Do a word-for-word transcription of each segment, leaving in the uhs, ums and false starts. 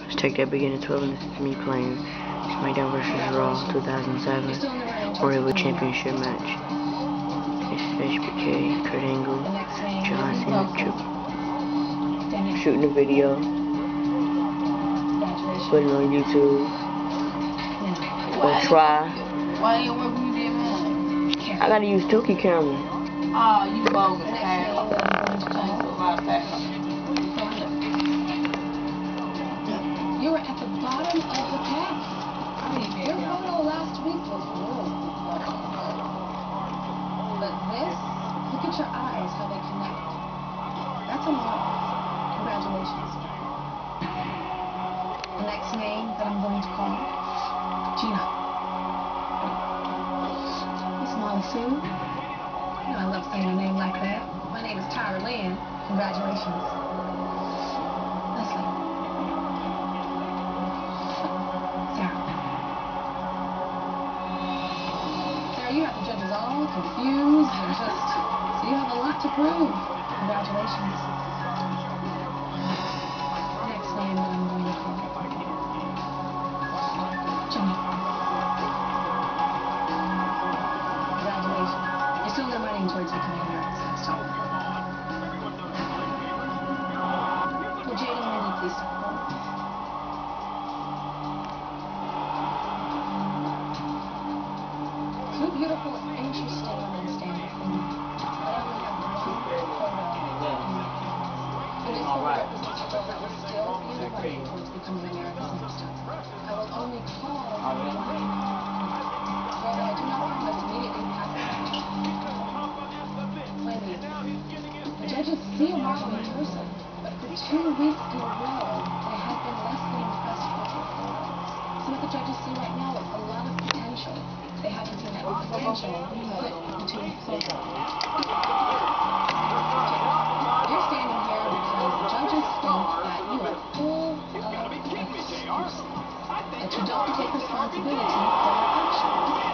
Let's take that beginning twelve, and this is me playing SmackDown versus. Raw two thousand seven Royal Championship match. It's H B K, Kurt Angle, John Cena, Triple. Shooting a video, putting it on YouTube. Gonna try. Why ain't work when you did mine? I gotta use Tuki camera. Oh, you bogus, pal. You were at the bottom of the pack. Your photo last week was rude. But this, look at your eyes, how they connect. That's a lot. Congratulations. The next name that I'm going to call, Gina. Miss Molly Sue. You know I love saying a name like that. My name is Tyra Lynn. Congratulations. Leslie. You have the judges all confused and just, so you have a lot to prove. Congratulations. Next name that I'm going to call, Johnny. Congratulations. You're still running towards becoming America's Next Top Model. Will Jada and Wendy please step forward? Two beautiful, interesting women standing for me. I only have one photo. And this photo represents a girl that was still in the running towards becoming America's Next Top Model. I will only call one. Although I do not promise immediately past the match. Wendy, the judges see a model in person, but for two weeks in a row, they have been less than impressed with her photos. So what the judges see right now is a lot of potential. They haven't seen that potential put into a photo. You're standing here because the judges think that you are full of excuses, that you don't take responsibility for your actions.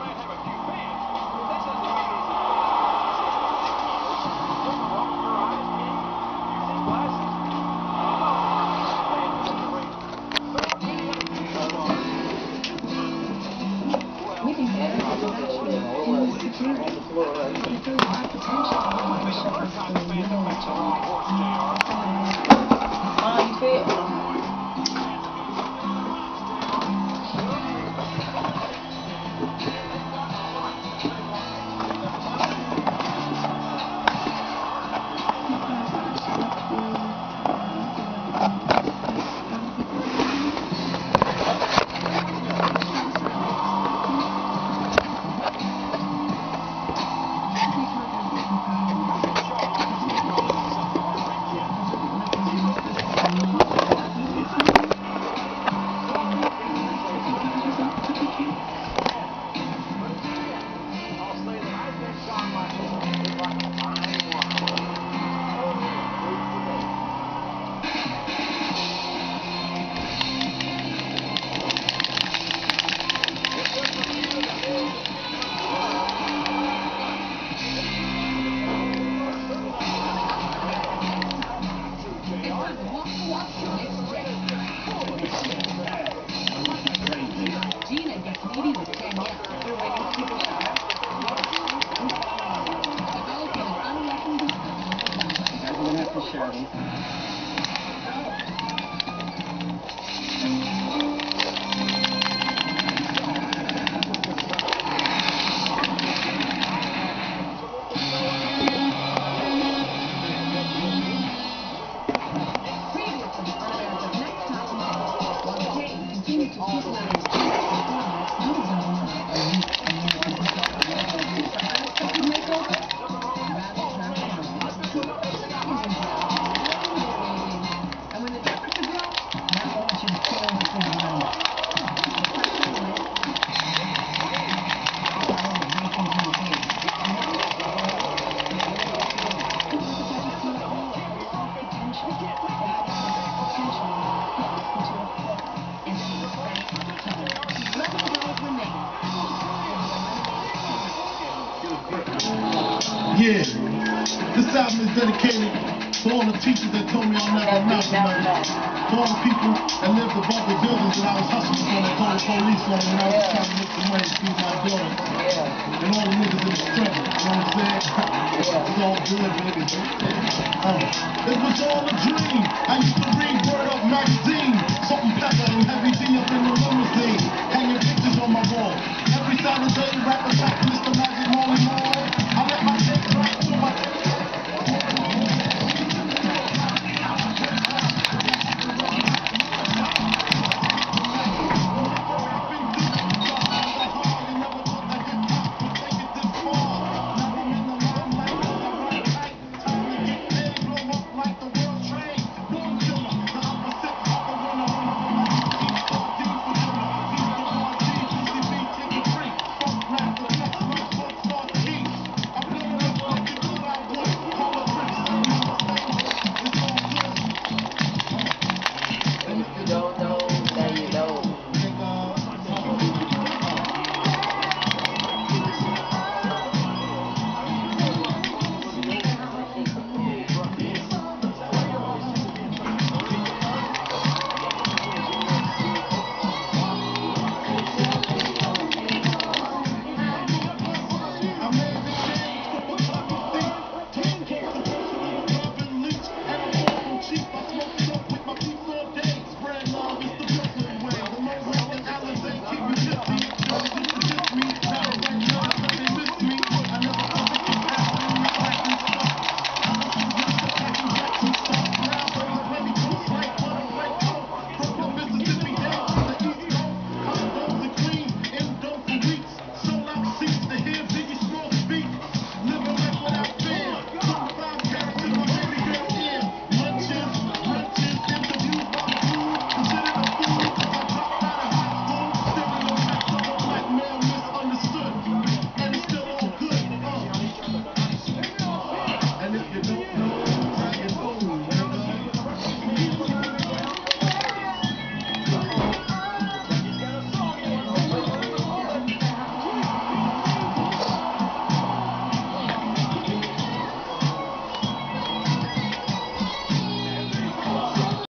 We can get it actually in the security. If there's our potential, we can show us the middle of How you feel? Gina gets needy with Danielle. You're waiting to keep a shot. Developing an unreckoned discussion. I'm gonna have to show you. Yeah, this album is dedicated to all the teachers that told me I'm never enough. For all the people that lived above the buildings that I was hustling from and called the police on when I was Yeah. trying to make some money to feed my daughter. Yeah. And all the niggas in the struggle, you know what I'm saying? It's all good, baby. Um, it was all a dream. I used to read Word Up magazine, Salt and Pepper and Heavy D up in the limousine, hanging pictures on my wall. Every Saturday, rappers